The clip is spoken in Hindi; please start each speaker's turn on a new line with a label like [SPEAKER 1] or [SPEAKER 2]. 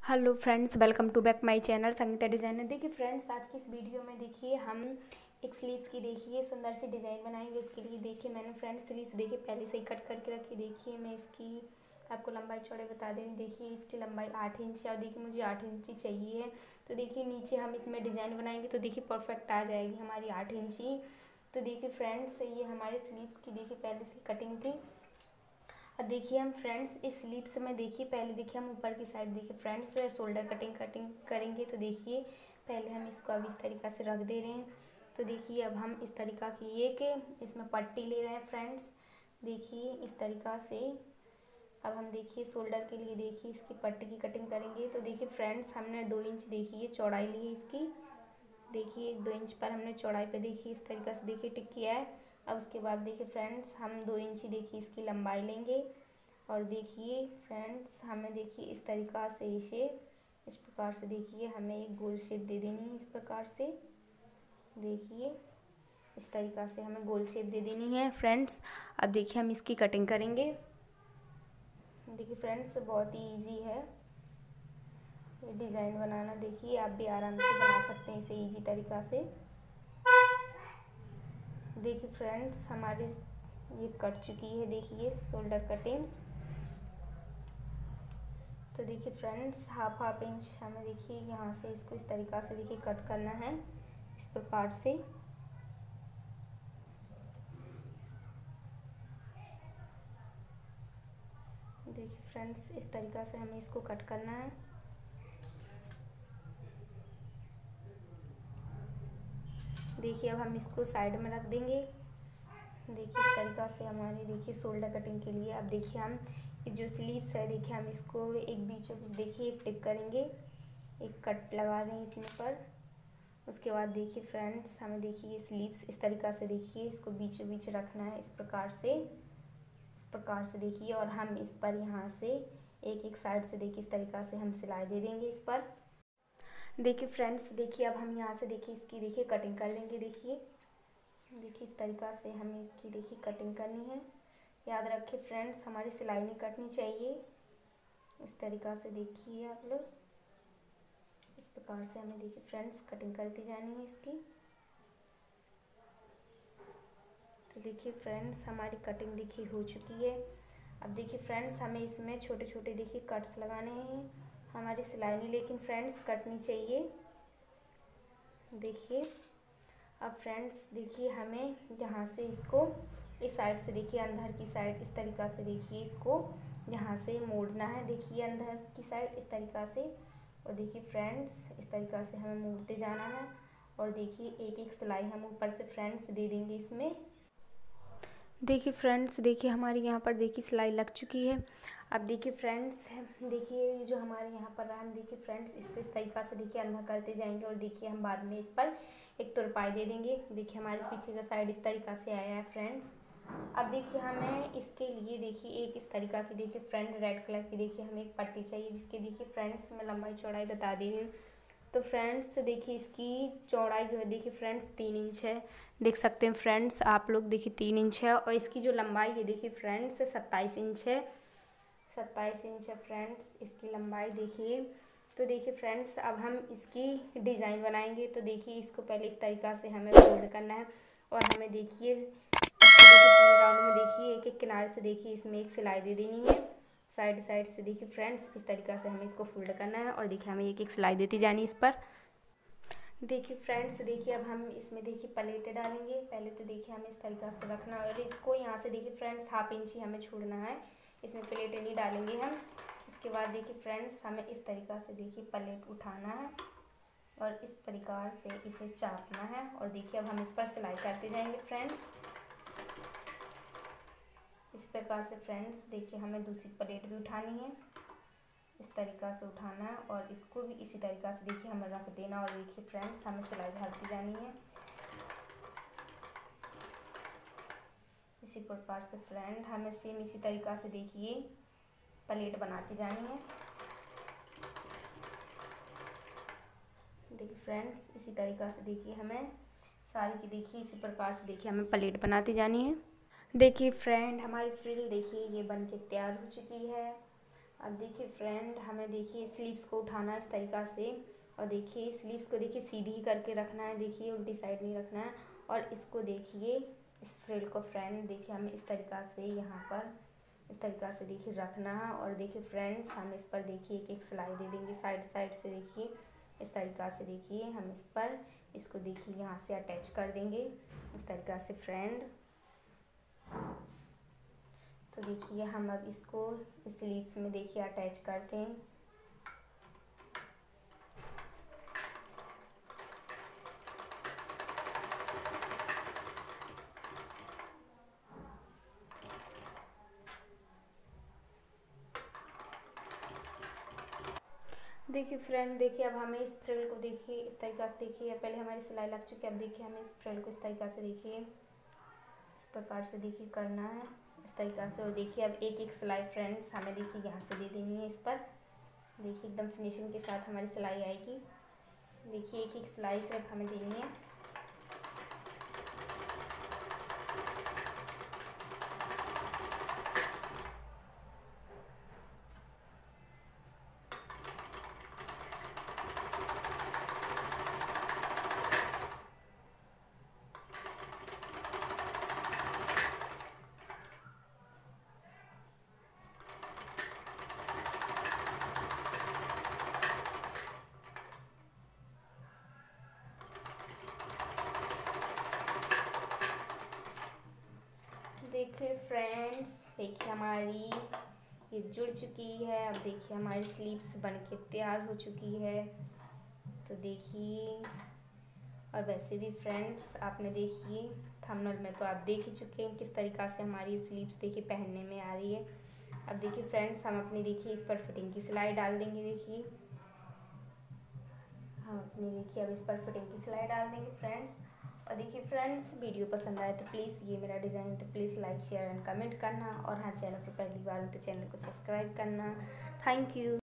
[SPEAKER 1] Hello friends, welcome to back my channel Sangeeta designer. देखिए फ्रेंड्स, आज की इस वीडियो में देखिए हम एक स्लीव्स की देखिए सुंदर सी डिज़ाइन बनाएंगे। उसके लिए देखिए मैंने फ्रेंड्स स्लीव्स देखिए पहले से ही कट करके रखी। देखिए मैं इसकी आपको लंबाई चौड़ाई बता दे रही हूँ। देखिए इसकी लंबाई 8 इंच है और देखिए मुझे 8 इंच ही चाहिए है। तो देखिए नीचे हम इसमें डिज़ाइन बनाएंगे तो देखिए परफेक्ट आ जाएगी हमारी 8 इंच ही। तो देखिए फ्रेंड्स, ये हमारे स्लीव्स की देखिए पहले से कटिंग थी। अब देखिए हम फ्रेंड्स इस स्लीव्स में देखिए पहले देखिए हम ऊपर की साइड देखिए फ्रेंड्स शोल्डर कटिंग करेंगे। तो देखिए पहले हम इसको अब इस तरीक़ा से रख दे रहे हैं। तो देखिए अब हम इस तरीक़ा की एक इसमें पट्टी ले रहे हैं फ्रेंड्स। देखिए इस तरीक़ा से अब हम देखिए शोल्डर के लिए देखिए इसकी पट्टी की कटिंग करेंगे। तो देखिए फ्रेंड्स, हमने 2 इंच देखिए चौड़ाई ली है इसकी। देखिए 2 इंच पर हमने चौड़ाई पे देखिए इस तरीक़ा से देखिए टिक किया है। अब उसके बाद देखिए फ्रेंड्स हम 2 इंच ही देखिए इसकी लंबाई लेंगे और देखिए फ्रेंड्स हमें देखिए इस तरीक़ा से इसे इस प्रकार से देखिए हमें एक गोल शेप दे देनी है। इस प्रकार से देखिए इस तरीक़ा से हमें गोल शेप दे देनी है फ्रेंड्स। अब देखिए हम इसकी कटिंग करेंगे। देखिए फ्रेंड्स, बहुत ही ईजी है ये डिज़ाइन बनाना। देखिए आप भी आराम से बना सकते हैं इसे ईजी तरीक़ा से। देखिए फ्रेंड्स, हमारे ये कट चुकी है देखिए शोल्डर कटिंग। तो देखिए फ्रेंड्स हाफ इंच हमें देखिए यहाँ से इसको इस तरीक़ा से देखिए कट करना है इस प्रकार से। देखिए फ्रेंड्स इस तरीक़ा से हमें इसको कट करना है। देखिए अब हम इसको साइड में रख देंगे। देखिए इस तरीक़ा से हमारी देखिए शोल्डर कटिंग के लिए। अब देखिए हम जो स्लीव्स है देखिए हम इसको एक बीचों बीच देखिए एक टिक करेंगे, एक कट लगा देंगे इतने पर। उसके बाद देखिए फ्रेंड्स हमें देखिए ये स्लीव्स इस तरीक़ा से देखिए इसको बीचों बीच रखना है इस प्रकार से देखिए। और हम इस पर यहाँ से एक साइड से देखिए इस तरीक़ा से हम सिलाई दे देंगे इस पर। देखिए फ्रेंड्स, देखिए अब हम यहाँ से देखिए इसकी देखिए कटिंग कर लेंगे। देखिए इस तरीक़ा से हमें इसकी देखिए कटिंग करनी है। याद रखिए फ्रेंड्स, हमारी सिलाई नहीं कटनी चाहिए। इस तरीक़ा से देखिए आप लोग इस प्रकार से हमें देखिए फ्रेंड्स कटिंग करती जानी है इसकी। तो देखिए फ्रेंड्स हमारी कटिंग देखिए हो चुकी है। अब देखिए फ्रेंड्स हमें इसमें छोटे छोटे देखिए कट्स लगाने हैं। हमारी सिलाई नहीं लेकिन फ्रेंड्स कटनी चाहिए। देखिए अब फ्रेंड्स देखिए हमें यहाँ से इसको इस साइड से देखिए अंदर की साइड इस तरीक़ा से देखिए इसको यहाँ से मोड़ना है। देखिए अंदर की साइड इस तरीक़ा से। और देखिए फ्रेंड्स इस तरीक़ा से हमें मोड़ते जाना है। और देखिए एक सिलाई हम ऊपर से फ्रेंड्स दे देंगे इसमें। देखिए फ्रेंड्स, देखिए हमारी यहाँ पर देखिए सिलाई लग चुकी है। अब देखिए फ्रेंड्स, देखिए जो हमारे यहाँ पर हम देखिए फ्रेंड्स इस पर इस तरीक़ा से देखिए अंदर करते जाएंगे। और देखिए हम बाद में इस पर एक तुरपाई दे देंगे। देखिए हमारे पीछे का साइड इस तरीक़ा से आया है फ्रेंड्स। अब देखिए हमें इसके लिए देखिए एक इस तरीक़ा की देखिए फ्रेंड रेड कलर की देखिए हमें एक पट्टी चाहिए, जिसके देखिए फ्रेंड्स मैं लंबाई चौड़ाई बता दे रही हूँ। तो फ्रेंड्स देखिए इसकी चौड़ाई जो है देखिए फ्रेंड्स 3 इंच है। देख सकते हैं फ्रेंड्स आप लोग, देखिए 3 इंच है। और इसकी जो लंबाई है देखिए फ्रेंड्स 27 इंच है। 27 इंच है फ्रेंड्स इसकी लंबाई देखिए। तो देखिए फ्रेंड्स अब हम इसकी डिज़ाइन बनाएंगे। तो देखिए इसको पहले इस तरीक़ा से हमें फोल्ड करना है। और हमें देखिए पूरे राउंड में देखिए एक किनारे से देखिए इसमें एक सिलाई दे देनी है। साइड से देखिए फ्रेंड्स इस तरीक़ा से हमें इसको फोल्ड करना है। और देखिए हमें एक सिलाई देती जानी इस पर। देखिए फ्रेंड्स, देखिए अब हम इसमें देखिए प्लेटें डालेंगे। पहले तो देखिए हमें इस तरीक़ा से रखना है और इसको यहाँ से देखिए फ्रेंड्स हाफ इंच ही हमें छोड़ना है। इसमें प्लेटें नहीं डालेंगे हम। इसके बाद देखिए फ्रेंड्स हमें इस तरीक़ा से देखिए प्लेट उठाना है और इस प्रकार से इसे चापना है। और देखिए अब हम इस पर सिलाई करते जाएंगे फ्रेंड्स इस प्रकार से। फ्रेंड्स देखिए हमें दूसरी प्लेट भी उठानी है, इस तरीक़ा से उठाना है और इसको भी इसी तरीक़ा से देखिए हमें रख देना। और देखिए फ्रेंड्स हमें सिलाई डालती जानी है इसी प्रकार से। फ्रेंड हमें सेम इसी तरीक़ा से देखिए प्लेट बनाती जानी है। देखिए फ्रेंड्स इसी तरीक़ा से देखिए हमें सारी की देखिए इसी प्रकार से देखिए हमें प्लेट बनाती जानी है। देखिए फ्रेंड हमारी फ्रिल देखिए ये बन के तैयार हो चुकी है। अब देखिए फ्रेंड, हमें देखिए स्लीव्स को उठाना है इस तरीक़ा से, और देखिए स्लीव्स को देखिए सीधी करके रखना है, देखिए उल्टी साइड नहीं रखना है। और इसको देखिए, इस फ्रिल को फ्रेंड देखिए हमें इस तरीक़ा से यहाँ पर इस तरीक़ा से देखिए रखना है। और देखिए फ्रेंड्स, हम इस पर देखिए एक एक सिलाई दे देंगे साइड साइड से। देखिए इस तरीक़ा से देखिए हम इस पर इसको देखिए यहाँ से अटैच कर देंगे इस तरीक़ा से फ्रेंड। तो देखिए हम अब इसको स्लीव्स में देखिए अटैच करते हैं। देखिए फ्रेंड, देखिए अब हमें इस फ्रिल को देखिए इस तरीक़ा से देखिए, पहले हमारी सिलाई लग चुकी है। अब देखिए हमें इस फ्रिल को इस तरीक़ा से देखिए इस प्रकार से देखिए करना है इस तरीक़ा से। और देखिए अब एक एक सिलाई फ्रेंड्स हमें देखिए यहाँ से दे देनी है इस पर। देखिए एकदम फिनिशिंग के साथ हमारी सिलाई आएगी। देखिए एक एक सिलाई सिर्फ हमें देनी है। देखिए फ्रेंड्स, देखिए हमारी ये जुड़ चुकी है। अब देखिए हमारी स्लीव्स बनके तैयार हो चुकी है। तो देखिए, और वैसे भी फ्रेंड्स आपने देखिए थंबनेल में तो आप देख ही चुके हैं किस तरीक़ा से हमारी स्लीव्स देखिए पहनने में आ रही है। अब देखिए फ्रेंड्स, हम अपनी देखिए इस पर फिटिंग की सिलाई डाल देंगे। देखिए हम अपनी देखिए अब इस पर फिटिंग की सिलाई डाल देंगे फ्रेंड्स। और देखिए फ्रेंड्स, वीडियो पसंद आए तो प्लीज़, ये मेरा डिज़ाइन है तो please like share and comment करना। और हाँ, चैनल पर पहली बार हो तो चैनल को सब्सक्राइब करना। Thank you.